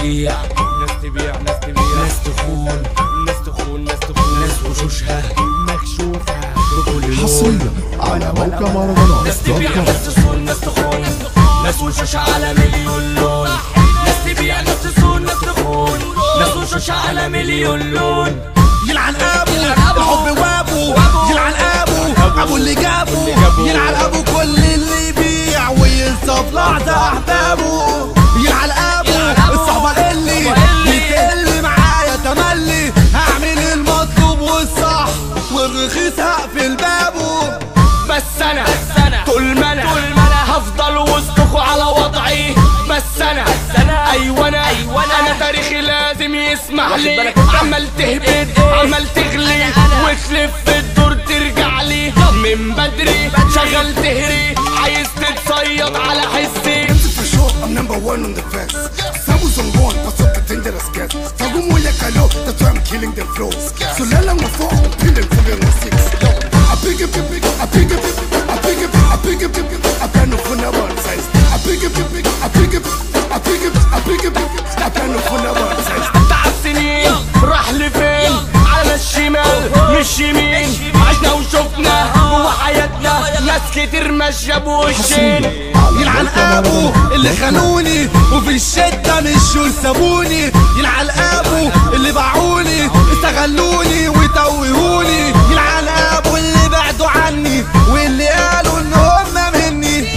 تبيع ناس تبيع ناس تبيع ناس تخون ناس تخون ناس تخون ناس وشوشها مكشوفة بكل حصريا على موقع مهرجانات ناس تبيع ناس تصون ناس تخون ناس وشوشها على مليون لون ناس تبيع ناس تصون ناس تخون ناس وشوشها على مليون لون يلعن ابو الحب وابو يلعن ابو اللي جابه يلعن ابو كل اللي يبيع وينسى في لحظه احبابه يلعن ابو الصحبه اللي بتقل معايا تملي هعمل المطلوب والصح والرخيص هقفل بابه بس انا طول ما انا هفضل وسطكوا على وضعي بس انا ايوه انا تاريخي لازم يسمح لي عمال تهبد عمال تغلي وتلف الدور ترجع لي من بدري شغال تهري عايز تتصيد على حسي I'm number one on the fence. Sabu's on one, what's up the dangerous gas? Fagumo ya kalo, that's why I'm killing the flow. So lala mo for, pilling for your six. I pick up, I pick up, I pick up, I pick up, I plan no for one size. I pick up, I pick up, I pick up, I pick up, I plan no for one size. تعب سنين راح لفين على الشمال مش يمين عشنا وشفنا جوا حياتنا ناس كتير ماشيه بوشين يلعن ابو اللي خانوني وفي الشده مشوا سابوني يلعن ابو اللي باعوني استغلوني وتوهوني يلعن ابو اللي بعدوا عني واللي قالوا ان هم مني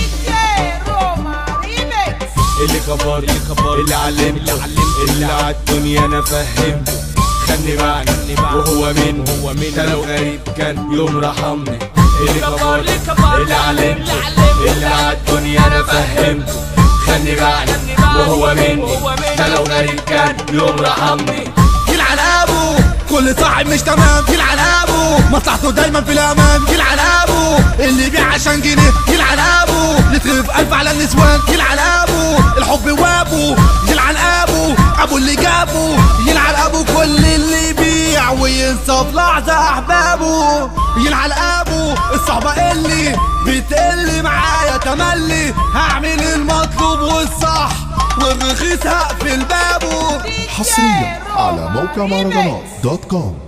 اللي كبر اللي علمني اللي عالدنيا انا فهمت خدني بعد وهو مين ده لو غريب كان يوم رحمني اللي كبر اللي علمني اللي عالدنيا انا فهمت خدني بعد وهو مين ده لو غريب كان يوم رحمني يلعن ابو كل صاحب مش تمام يلعن ابو مصلحته دايما في الامان يلعن ابو اللي يبيع عشان جنيه يلعن ابو اللي تخف الف على النسوان يلعن ابو الحب وابو يلعن ابو اللي جابه يلعن ابو كل اللي يبيع وينسى في لحظه احبابه يلعن ابو الصحبه اللي بتقل معايا تملي هعمل المطلوب والصح والرخيص هقفل بابه حصريا على موقع مهرجانات.com